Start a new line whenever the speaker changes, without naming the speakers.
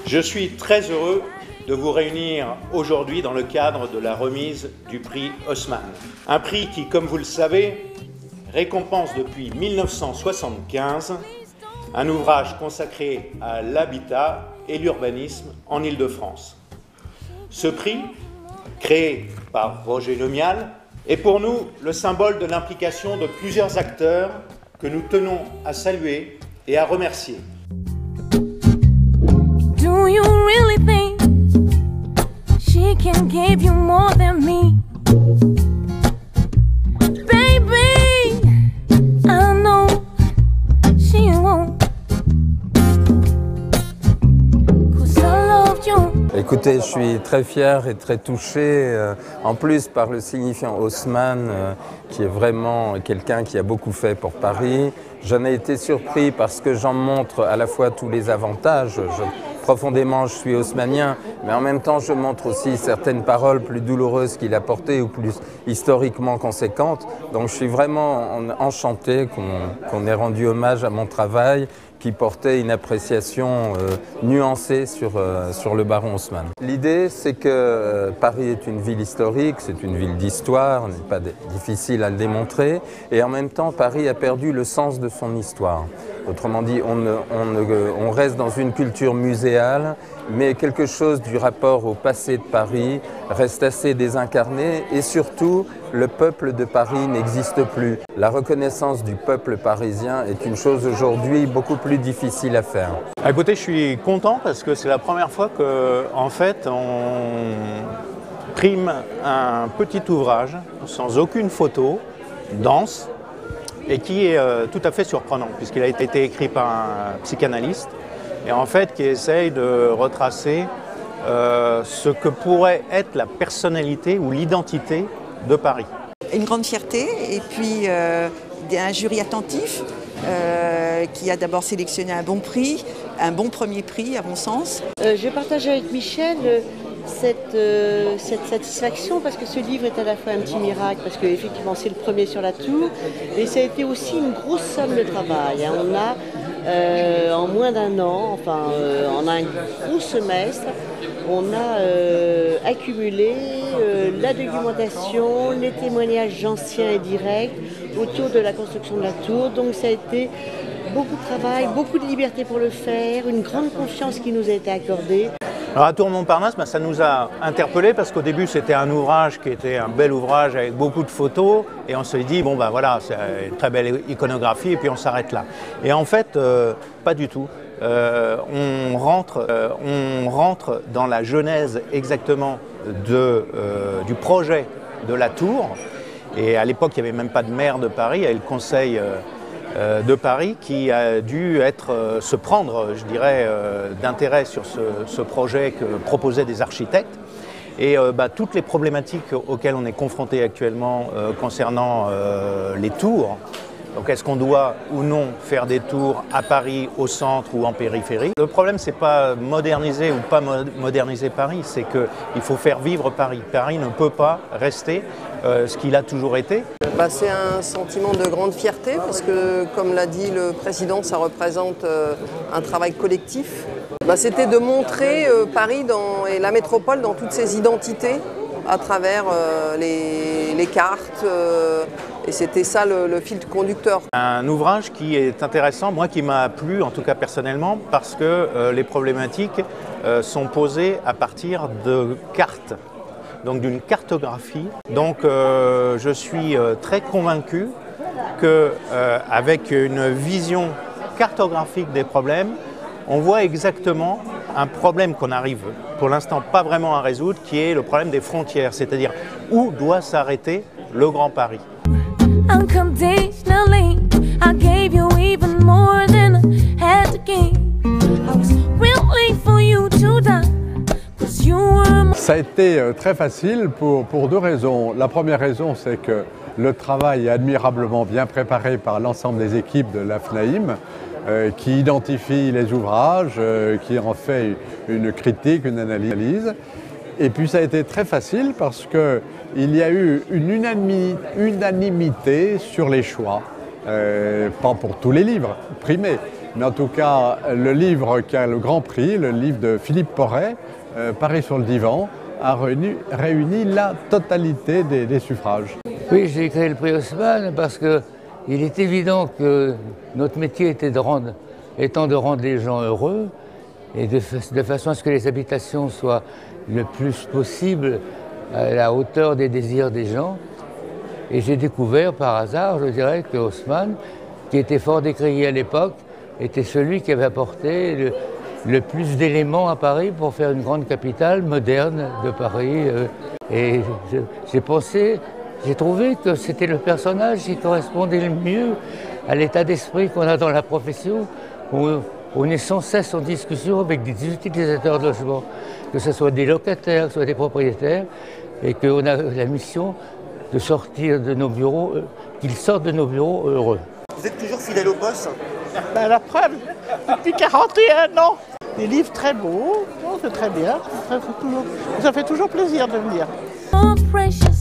Je suis très heureux de vous réunir aujourd'hui dans le cadre de la remise du prix Haussmann. Un prix qui, comme vous le savez, récompense depuis 1975 un ouvrage consacré à l'habitat et l'urbanisme en Île-de-France. Ce prix, créé par Roger Lemial, est pour nous le symbole de l'implication de plusieurs acteurs que nous tenons à saluer et à remercier.
Do you really think she can give you more than me? Baby, I know she won't. 'Cause I love you.
Écoutez, je suis très fier et très touché, en plus par le signifiant Haussmann, qui est vraiment quelqu'un qui a beaucoup fait pour Paris. J'en ai été surpris parce que j'en montre à la fois tous les avantages. Profondément, je suis haussmannien, mais en même temps, je montre aussi certaines paroles plus douloureuses qu'il a portées ou plus historiquement conséquentes. Donc, je suis vraiment enchanté qu'on ait rendu hommage à mon travail qui portait une appréciation nuancée sur le baron Haussmann. L'idée, c'est que Paris est une ville historique, c'est une ville d'histoire, n'est pas difficile à le démontrer, et en même temps, Paris a perdu le sens de son histoire. Autrement dit, on reste dans une culture muséale, mais quelque chose du rapport au passé de Paris reste assez désincarné, et surtout, le peuple de Paris n'existe plus. La reconnaissance du peuple parisien est une chose aujourd'hui beaucoup plus difficile à faire.
Écoutez, je suis content parce que c'est la première fois qu'en fait, on prime un petit ouvrage sans aucune photo, dense, et qui est tout à fait surprenant, puisqu'il a été écrit par un psychanalyste, et en fait qui essaye de retracer ce que pourrait être la personnalité ou l'identité de Paris.
Une grande fierté, et puis un jury attentif qui a d'abord sélectionné un bon prix, un bon premier prix à mon sens.
Je partage avec Michel cette satisfaction parce que ce livre est à la fois un petit miracle, parce qu'effectivement c'est le premier sur la tour, et ça a été aussi une grosse somme de travail. On a en moins d'un an, en un gros semestre, on a accumulé la documentation, les témoignages anciens et directs autour de la construction de la tour. Donc ça a été beaucoup de travail, beaucoup de liberté pour le faire, une grande confiance qui nous a été accordée.
Alors à Tour Montparnasse, ça nous a interpellés parce qu'au début c'était un ouvrage qui était un bel ouvrage avec beaucoup de photos, et on s'est dit bon ben voilà, c'est une très belle iconographie et puis on s'arrête là. Et en fait pas du tout. On rentre dans la genèse exactement du projet de la tour, et à l'époque il n'y avait même pas de maire de Paris, il y avait le conseil de Paris qui a dû se prendre, je dirais, d'intérêt sur ce projet que proposaient des architectes. Et toutes les problématiques auxquelles on est confronté actuellement concernant les tours. Donc est-ce qu'on doit ou non faire des tours à Paris, au centre ou en périphérie? Le problème, c'est pas moderniser ou pas moderniser Paris, c'est qu'il faut faire vivre Paris. Paris ne peut pas rester ce qu'il a toujours été.
C'est un sentiment de grande fierté parce que, comme l'a dit le président, ça représente un travail collectif. C'était de montrer Paris et la métropole dans toutes ses identités à travers les cartes. Et c'était ça le fil conducteur.
Un ouvrage qui est intéressant, moi qui m'a plu, en tout cas personnellement, parce que les problématiques sont posées à partir de cartes, donc d'une cartographie. Donc je suis très convaincu qu'avec une vision cartographique des problèmes, on voit exactement un problème qu'on arrive pour l'instant pas vraiment à résoudre, qui est le problème des frontières, c'est-à-dire où doit s'arrêter le Grand Paris.
Unconditionally, I gave you even more than I had to give. I was willing for you to die, 'cause you were.
Ça a été très facile pour deux raisons. La première raison, c'est que le travail est admirablement bien préparé par l'ensemble des équipes de la FNAIM, qui identifie les ouvrages, qui en fait une critique, une analyse. Et puis ça a été très facile parce qu'il y a eu une unanimité sur les choix, pas pour tous les livres primés, Mais en tout cas, le livre qui a le grand prix, le livre de Philippe Porret, Paris sur le divan, a réuni la totalité des suffrages.
Oui, j'ai créé le prix Haussmann parce qu'il est évident que notre métier était étant de rendre les gens heureux et de façon à ce que les habitations soient le plus possible à la hauteur des désirs des gens. Et j'ai découvert par hasard, je dirais, que Haussmann, qui était fort décrié à l'époque, était celui qui avait apporté le plus d'éléments à Paris pour faire une grande capitale moderne de Paris. Et j'ai trouvé que c'était le personnage qui correspondait le mieux à l'état d'esprit qu'on a dans la profession, où on est sans cesse en discussion avec des utilisateurs de logement, que ce soit des locataires, que ce soit des propriétaires, et qu'on a la mission de sortir de nos bureaux, qu'ils sortent de nos bureaux heureux.
Vous êtes toujours fidèle au boss?
La preuve, depuis 41 ans. Des livres très beaux, c'est très bien, ça fait toujours plaisir de venir.
More precious